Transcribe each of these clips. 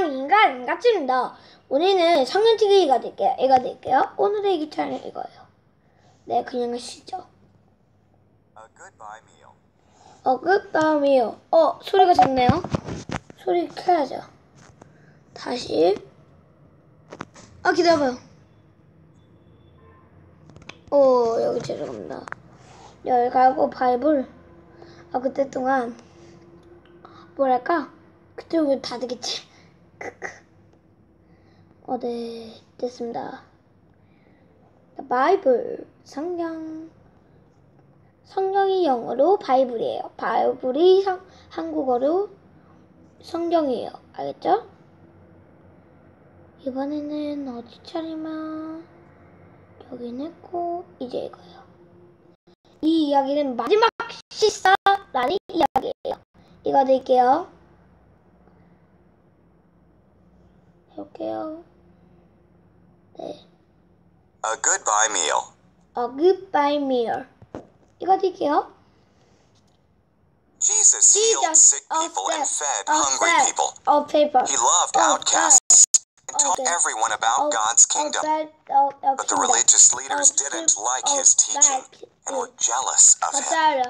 인간 같습니다. 오늘은 성년치기가 될게요. 오늘의 기차는 이거예요. 네, 그냥 하시죠. Goodbye meal. 소리가 작네요. 소리 켜야죠. 다시. 기다려봐요. 여기 죄송합니다. 열 갈고 바이블. 그때 동안 뭐랄까? 그쪽을 닫겠지. 크크. 네, 됐습니다. 바이블, 성경이 영어로 바이블이에요. 바이블이 한국어로 성경이에요. 알겠죠? 이번에는 어디 차리마? 여기는 있고 이제 이거예요. 이 이야기는 마지막 식사라는 이야기예요. 이거 드릴게요. 해볼게요. 네. A goodbye meal. A goodbye meal. 이거 드릴게요. Jesus healed sick people and fed hungry people. He loved outcasts and taught everyone about God's kingdom. But the religious leaders didn't like his teaching and were jealous of him.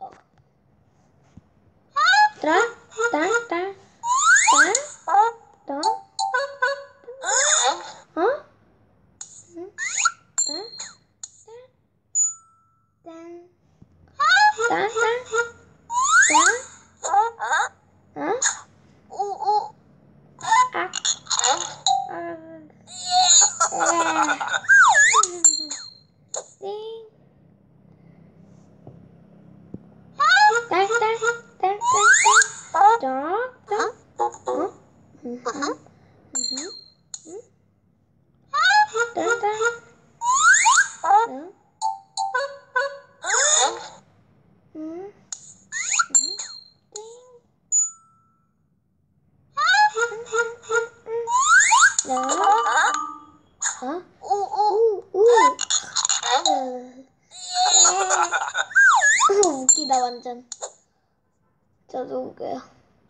웃기다 완전. 저도 웃겨요.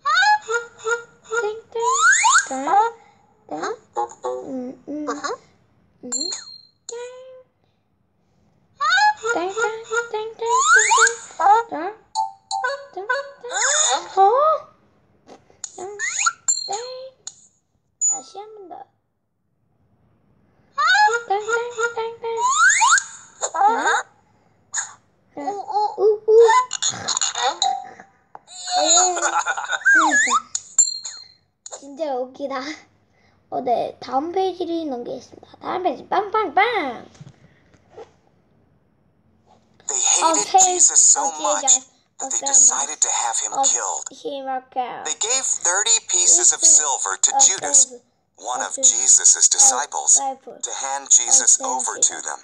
다시 한 번 더. 진짜 웃기다. 네, 다음 페이지를 넘기겠습니다. 다음 페이지 빵빵빵. They hated Jesus so much that they decided to have him killed. They gave 30 pieces of silver to Judas, one of Jesus' disciples, to hand Jesus over to them.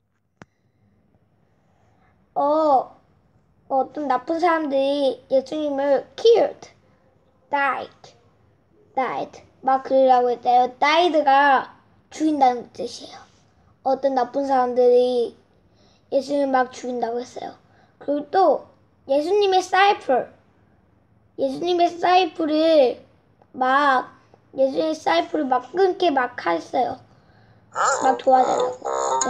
어떤 나쁜 사람들이 예수님을 died. 막 그러라고 했대요. died가 죽인다는 뜻이에요. 어떤 나쁜 사람들이 예수님을 막 죽인다고 했어요. 그리고 또 예수님의 사이플을 막 끊게 막 했어요. 막 도와달라고.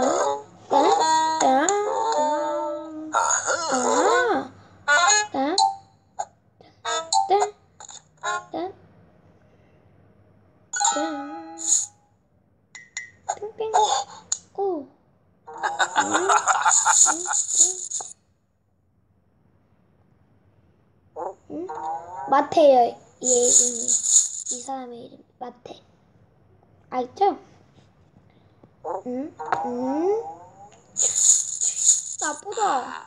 마태예요. 얘 이름이. 이 사람의 이름 마태. 알죠? 나쁘다.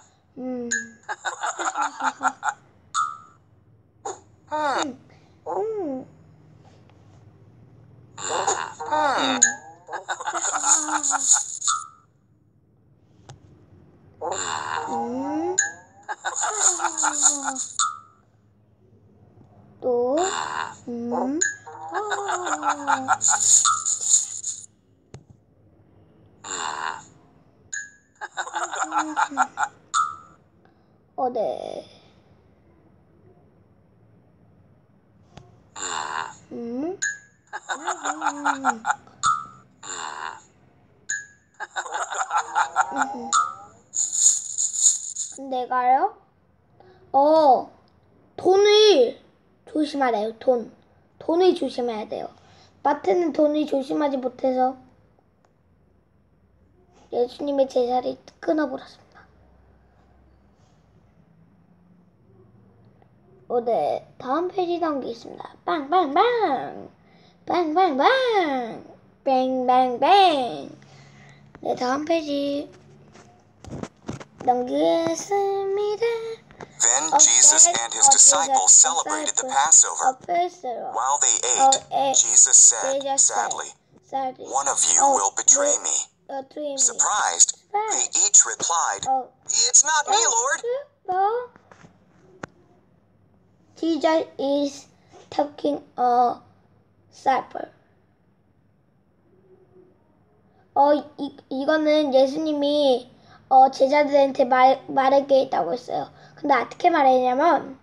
또 네. 내가요? 돈을 조심하래요. 돈을 조심해야 돼요. 마태는 돈을 조심하지 못해서 예수님의 제자를 끊어버렸습니다. 네, 다음 페이지 넘기겠습니다. 빵빵빵! 빵빵빵! 뱅뱅뱅! 네, 다음 페이지 넘기겠습니다. Then Jesus and his disciples celebrated the Passover. While they ate, Jesus said, sadly, "One of you will betray me." Surprised, they each replied, "It's not me, Lord." No. Jesus is taking a supper. 이거는 예수님이 제자들한테 말하게 했다고 했어요. 근데 어떻게 말했냐면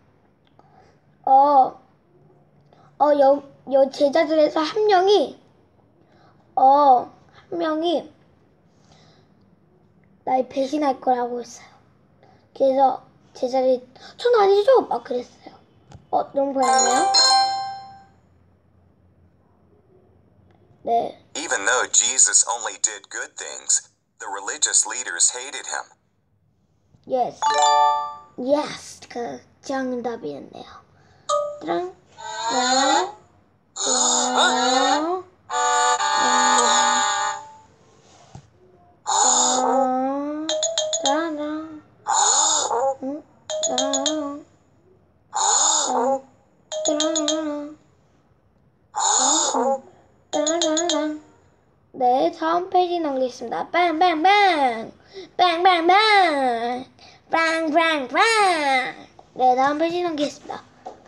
제자들에서 한 명이 날 배신할 거라고 했어요. 그래서 제자들이 전 아니죠? 막 그랬어요. 너무 보였나요? 네. Even though Jesus only did good things, the religious leaders hated him. Yes. Yes. 그 정답이었네요. 랑. 네, 다음 페이지 넘기겠습니다. 빵빵빵! 빵빵빵! 빵빵빵! 네, 다음 페이지 넘기겠습니다.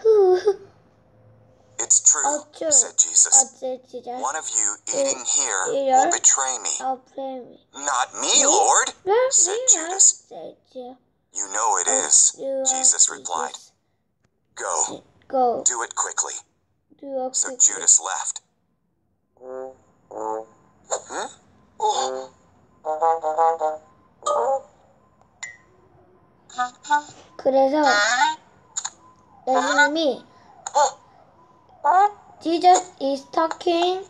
It's true, said Jesus. One of you eating here will betray me. Not me, Lord, said Judas. You know it is, Jesus replied. Go. Do it quickly. So Judas left. 그래서 예수님이 Jesus is talking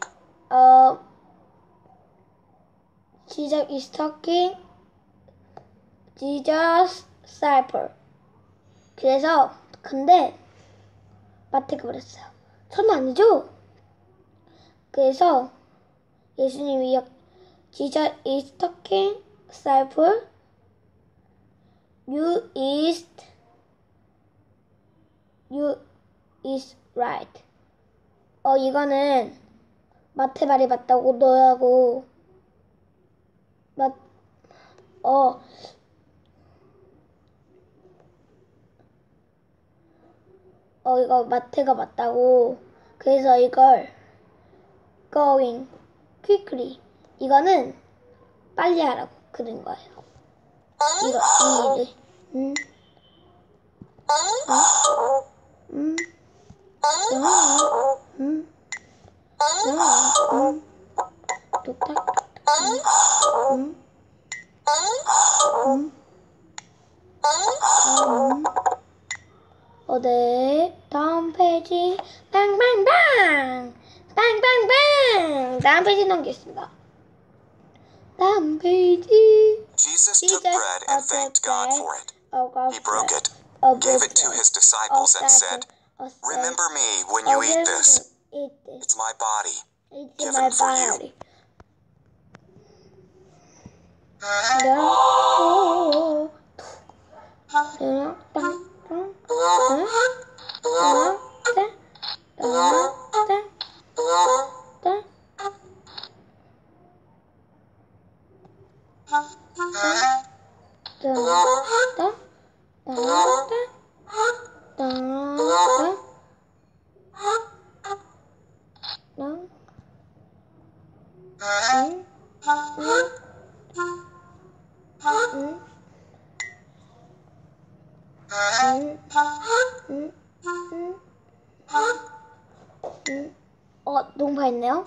Jesus disciple. 그래서 근데 마태가 그랬어요. 전 아니죠? 그래서 예수님이 Jesus is talking disciple. You is right. 이거는 마태 말이 맞다고 너하고 이거 마태가 맞다고. 그래서 이걸 going quickly 이거는 빨리 하라고 그런 거예요. 이거 이 일을 네, 다음 페이지 빵빵빵 빵빵빵 다음 페이지 넘기겠습니다. 다음 페이지 Jesus took bread and thanked God for it. He broke it, gave it to his disciples and said, "Remember me when you eat this. It's my body, given for you." 너무 밝네요.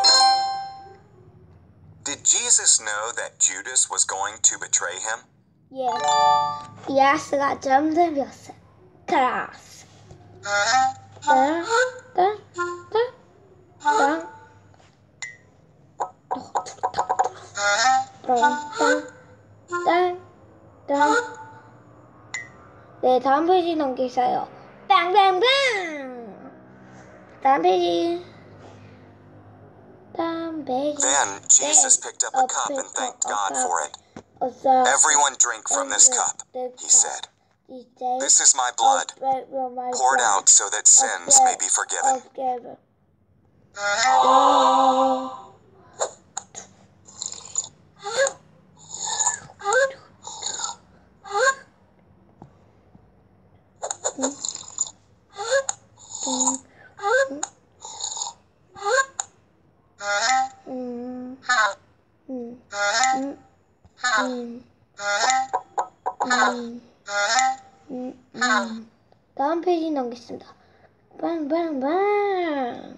Did Jesus know that Judas was going to betray him? Yes. 예스가 점점이었어요. 크라스. 네, 다음 페이지 넘기세요. 빵빵빵. 다음 페이지. Then Jesus picked up a cup and thanked God for it. Everyone drink from this cup, he said. This is my blood, poured out so that sins may be forgiven. 다음 페이지 넘겠습니다. 빵빵빵.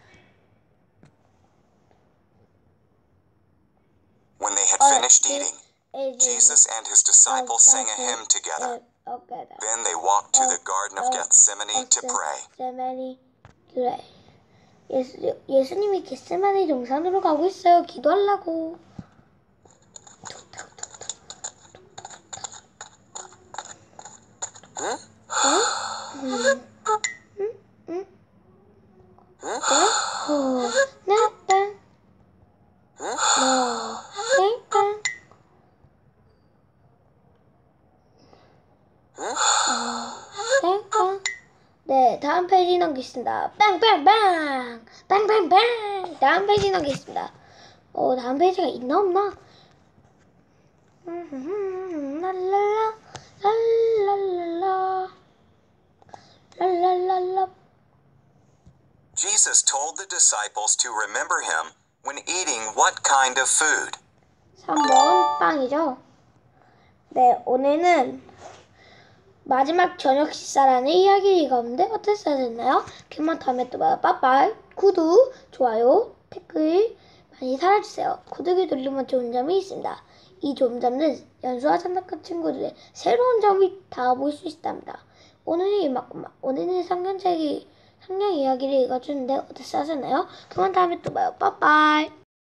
When they had finished eating, Jesus and his disciples sang a hymn together. Then they walked to the Garden of Gethsemane to pray. 예수님이 겟세마네 동산으로 가고 있어요. 기도하려고. 네, 다음 페이지 넘기겠습니다. 빵빵빵! 빵빵빵! 다음 페이지 넘기겠습니다. 다음 페이지가 있나 없나? 랄랄라 랄랄랄라 랄랄랄라. Jesus told the disciples to remember him when eating what kind of food? 3번 빵이죠. 네, 오늘은 마지막 저녁 식사라는 이야기를 읽었는데 어땠어야 됐나요? 그만 다음에 또 봐요. 빠빠이. 구독, 좋아요, 댓글 많이 달아주세요. 구독을 누르면 좋은 점이 있습니다. 이 좋은 점은 연수와 장난감 친구들의 새로운 점이 다 볼 수 있답니다. 오늘은 성경 이야기를 읽어주는데 어땠어야 됐나요? 그만 다음에 또 봐요. 빠빠이.